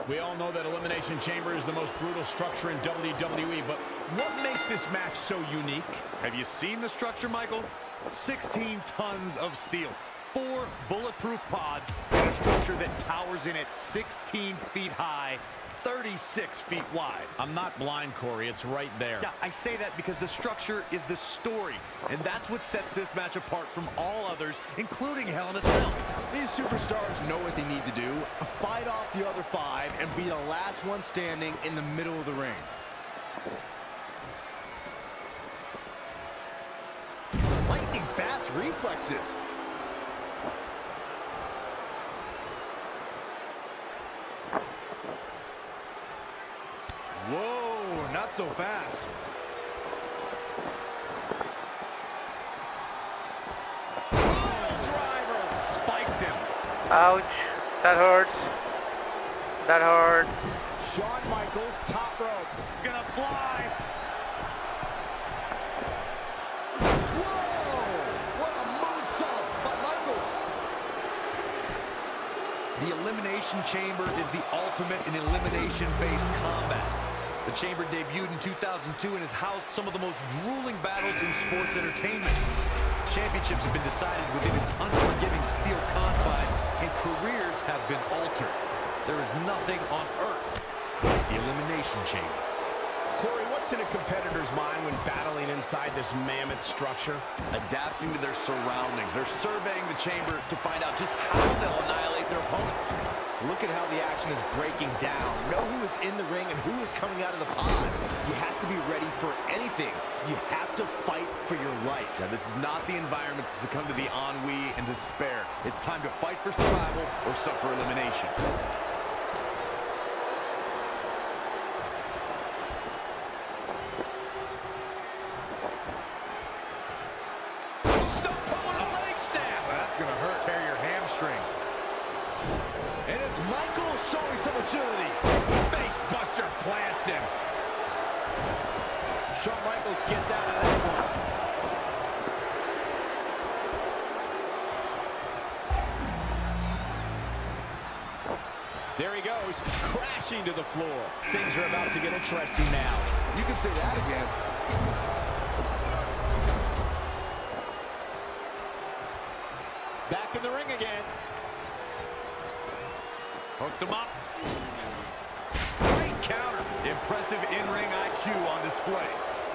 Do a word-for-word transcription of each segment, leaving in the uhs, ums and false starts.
We all know that Elimination Chamber is the most brutal structure in W W E, but what makes this match so unique? Have you seen the structure, Michael? sixteen tons of steel, four bulletproof pods, and a structure that towers in at sixteen feet high, thirty-six feet wide. I'm not blind, Corey. It's right there. Yeah, I say that because the structure is the story, and that's what sets this match apart from all others, including Hell in a Cell. These superstars know what they need to do, fight off the other five, and be the last one standing in the middle of the ring. Lightning fast reflexes. Whoa, not so fast. Oh, driver spiked him. Ouch, that hurts. That hurts. Shawn Michaels, top rope. Gonna fly. The Elimination Chamber is the ultimate in elimination-based combat. The Chamber debuted in two thousand two and has housed some of the most grueling battles in sports entertainment. Championships have been decided within its unforgiving steel confines, and careers have been altered. There is nothing on earth like the Elimination Chamber. Corey, what's in a competitor's mind when battling inside this mammoth structure? Adapting to their surroundings. They're surveying the chamber to find out just how they'll annihilate their opponents. Look at how the action is breaking down. Know who is in the ring and who is coming out of the pods. You have to be ready for anything. You have to fight for your life. Now, this is not the environment to succumb to the ennui and despair. It's time to fight for survival or suffer elimination. And it's Michael showing some agility. Face buster plants him. Shawn Michaels gets out of that one. There he goes, crashing to the floor. Things are about to get interesting now. You can say that again. Back in the ring again. Hooked him up. Great counter. Impressive in-ring I Q on display.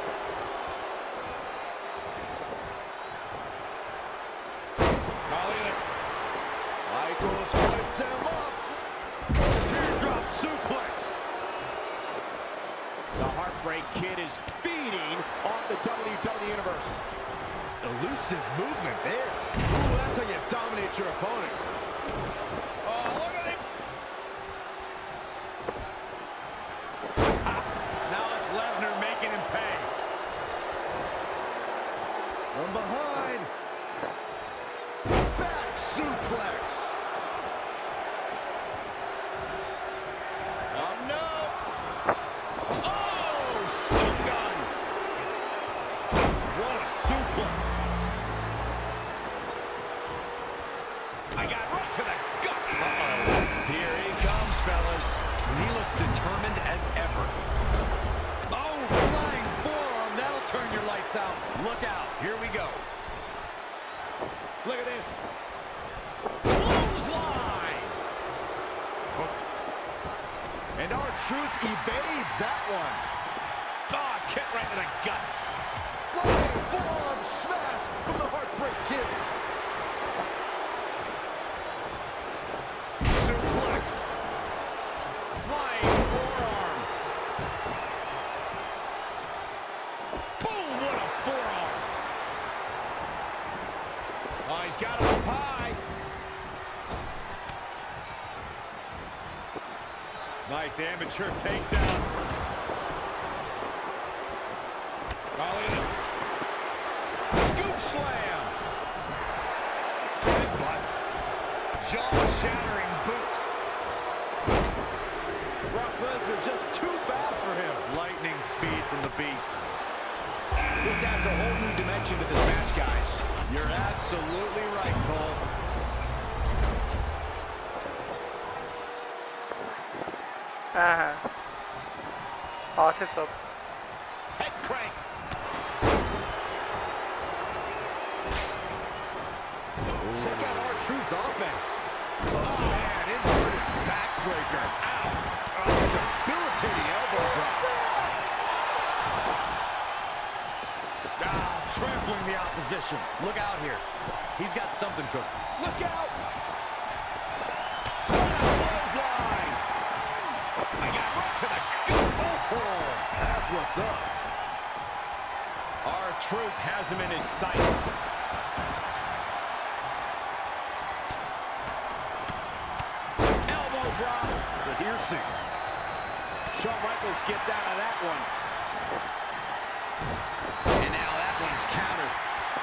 Calling it. Michaels gonna set him up. Teardrop suplex. The Heartbreak Kid is feeding on the W W E Universe. Elusive movement there. Ooh, that's how you dominate your opponent. Oh, look at him. Now it's Lesnar making him pay. From behind. Back suplex. Oh, no. Oh, stun gun. What a suplex. I got right to the gut. Uh-oh. Here he comes, fellas. He looks determined as ever. Oh, flying forearm. That'll turn your lights out. Look out. Here we go. Look at this. Clothesline. And R-Truth evades that one. Oh, kick right to the gut. Flying forearm smash from the Heartbreak Kid. Suplex. Flying forearm. Boom, what a forearm. Oh, he's got him up high. Nice amateur takedown. Calling it. Scoop slam. Headbutt. Jaw-shattering boot. Brock Lesnar just too fast for him. Lightning speed from the Beast. This adds a whole new dimension to this match, guys. You're absolutely right, Cole. Uh-huh. Arch is up. Head crank. Check out R-Truth's offense. Oh, man, inverted backbreaker. Ow. Oh, debilitating elbow drop. Ah, trampling the opposition. Look out here. He's got something cooking. Look out. Clothesline. I got right to the gut. Oh, That's what's up. R-Truth has him in his sights. Elbow drop. Piercing. Shawn Michaels gets out of that one. And now that one's countered.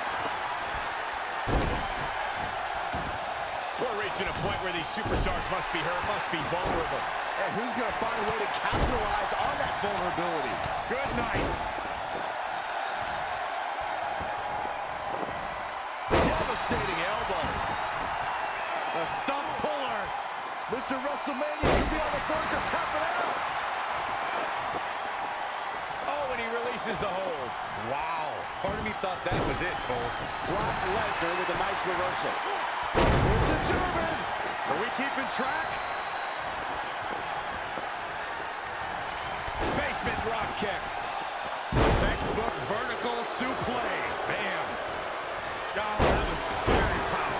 We're reaching a point where these superstars must be hurt, must be vulnerable. And who's going to find a way to capitalize on that vulnerability? Good night. Devastating elbow. a stump puller. Mister WrestleMania could be on the verge of tapping out. Oh, and he releases the hold. Wow. Part of me thought that was it, Cole. Brock Lesnar with a nice reversal. It's a German. Are we keeping track? Basement drop kick. Textbook vertical suplex. Bam. Oh, that was scary power.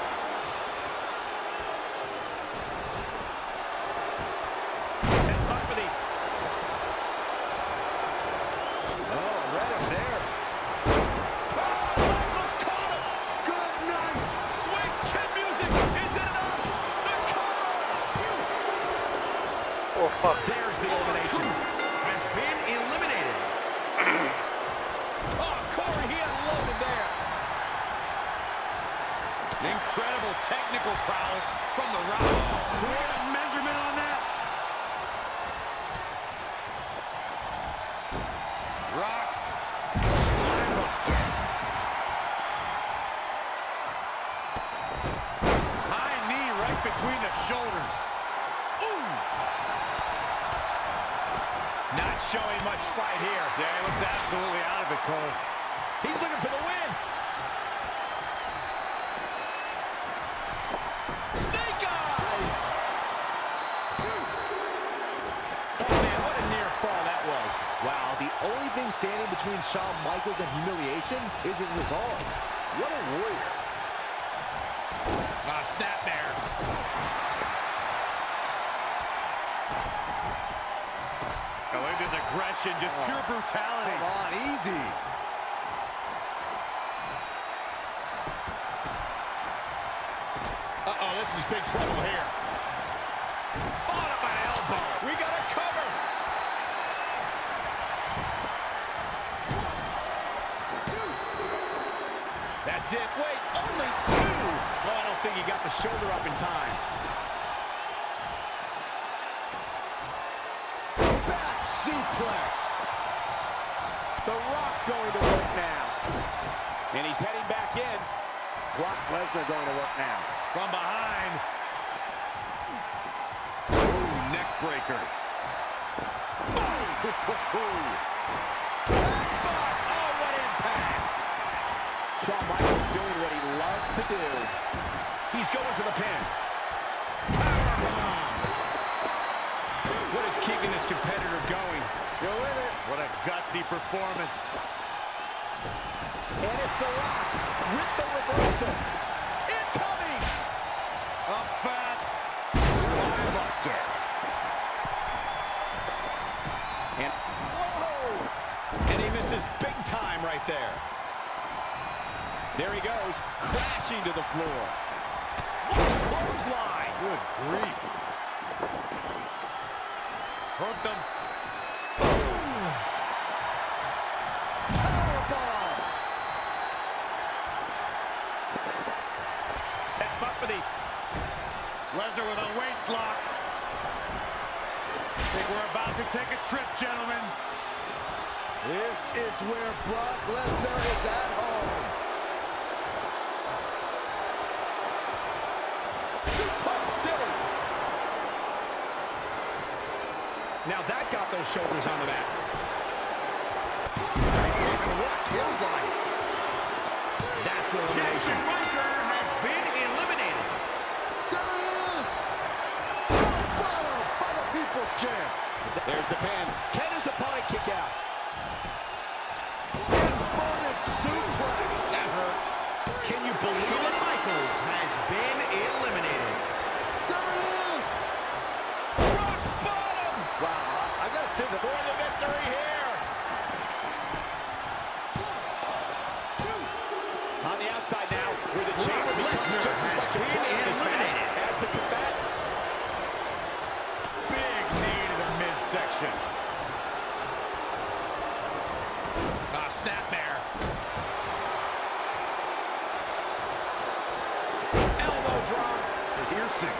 Set up for the... Oh, right up there. Oh, Michaels caught him. Good night. Swing chin music. Is it enough? The cover. Oh fuck. There's the elimination. Has been eliminated. Oh, Corey, he unloaded there. Incredible technical prowess from the Rock. Do we have a measurement on that? Rock. Spinebuster. High knee right between the shoulders. Ooh. Not showing much fight here. Yeah, he looks absolutely out of it, Cole. He's looking for the win. Snake eyes. Oh, man, what a near fall that was. Wow, the only thing standing between Shawn Michaels and humiliation is his resolve. What a warrior. Ah, snap there. Oh, look at this aggression, just Oh. pure brutality. Come on, easy. Uh-oh, this is big trouble here. Fought up by elbow. We got a cover. That's it. Wait, only two. Oh, I don't think he got the shoulder up in time. Back suplex. The Rock going to work now. And he's heading back in. Brock Lesnar going to work now. From behind. Ooh, neck breaker. Oh, what impact. Shawn Michaels doing what he loves to do. He's going for the pin. Powerbomb. What is keeping this competitor going? Still in it. What a gutsy performance. And it's The Rock with the reversal. Incoming. Up fast. Spinebuster. And, whoa! And he misses big time right there. There he goes, crashing to the floor. What a clothesline. Good grief. Hooked him. Powerbomb. Set up for the Lesnar with a waist lock. I think we're about to take a trip, gentlemen. This is where Brock Lesnar is at home. Suplex City. Now that got those shoulders on the mat. And what clothesline. That's elimination. Jackson Ryker has been eliminated. There it is! Rock bottom by the People's Champ. There's the pin. Can his opponent kick out? Inverted suplex. That hurt. Can you believe Shawn it? Michaels has been eliminated. There it is! Rock bottom! Wow, I gotta say that for the victory here. On the outside now, where the chamber becomes Lesnar just as has much a been player in this match eliminated. as the combatants. Big knee to the midsection. Ah, snapmare. Elbow drop. Piercing.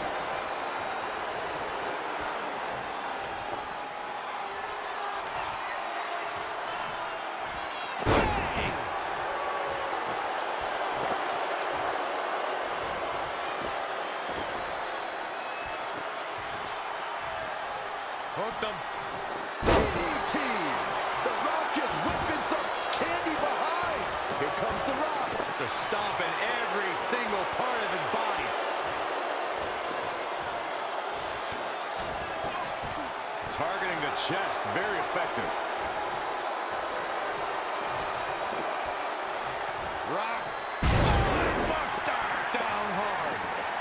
Bang! Hooked him. D D T! The Rock is whipping some candy behinds. Here comes The Rock. Just stomping every single part of his body. Targeting the chest, very effective. Rock. Buster down hard.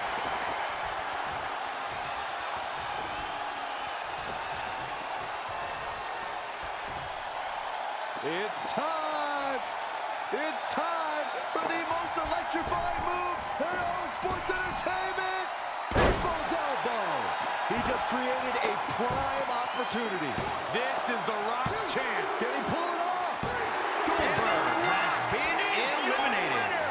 It's time! It's time for the most electrifying move in all sports entertainment! People's Elbow! He just created a prime opportunity. This is The Rock's chance. Can he pull it off? Goldberg has been eliminated.